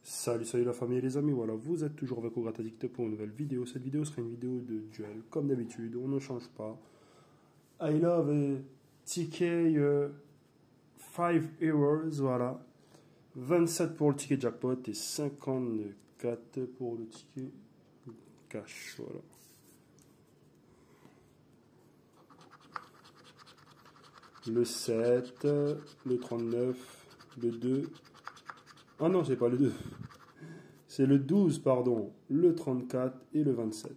Salut la famille et les amis, voilà, vous êtes toujours avec Ogrataddict pour une nouvelle vidéo. Cette vidéo sera une vidéo de duel, comme d'habitude, on ne change pas. I love ticket 5 euros, voilà. 27 pour le ticket jackpot et 54 pour le ticket cash, voilà. Le 7, le 39, le 2. Ah non, c'est pas le 2. C'est le 12, pardon, le 34 et le 27.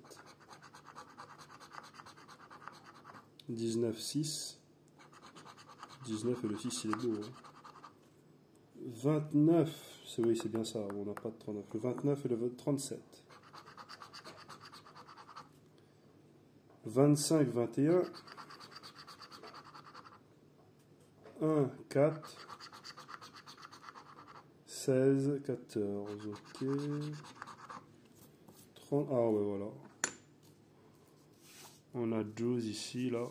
19, 6. 19 et le 6, il est beau. Hein. 29, oui, c'est bien ça, on n'a pas de 39. Le 29 et le 37. 25, 21. 1, 4. 16, 14, ok. 30, ah ouais, voilà. On a 12 ici, là.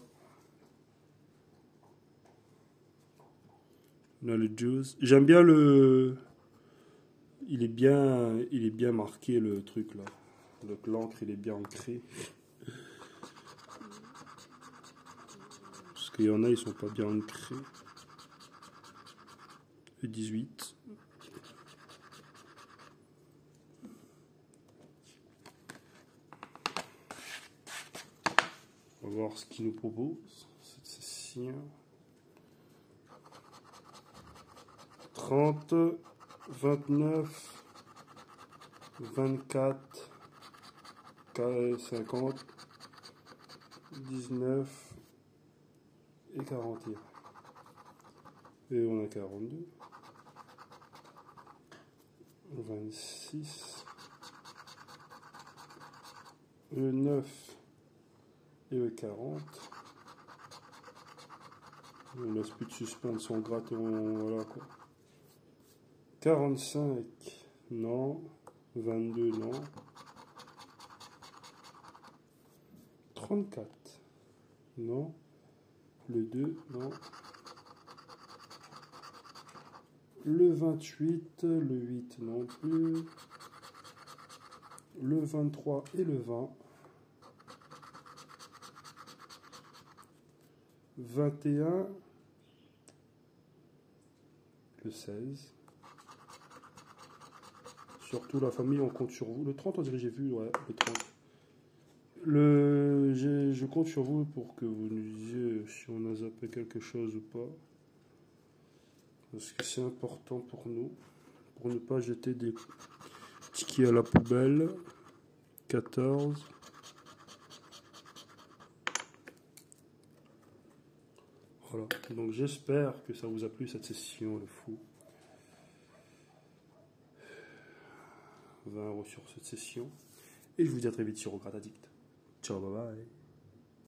On a le 12. J'aime bien le... Il est bien marqué, le truc, là. Donc l'encre, il est bien ancré. Parce qu'il y en a, ils sont pas bien ancrés. Le 18. On va voir ce qu'il nous propose, cette session. 30, 29, 24, 50, 19 et 41. Et on a 42, 26, le 9 et le 40. On laisse plus de suspense, on gratte et voilà quoi. 45, non. 22, non. 34, non. Le 2, non. Le 28, le 8 non plus. Le 23 et le 20. 21, le 16. Surtout la famille, on compte sur vous. Le 30, on dirait j'ai vu, ouais, le 30. Je compte sur vous pour que vous nous disiez si on a zappé quelque chose ou pas. Parce que c'est important pour nous. Pour ne pas jeter des tickets à la poubelle. 14. Voilà. Donc j'espère que ça vous a plu cette session, le fou. 20 € sur cette session. Et je vous dis à très vite sur Ogrataddict. Ciao, bye bye.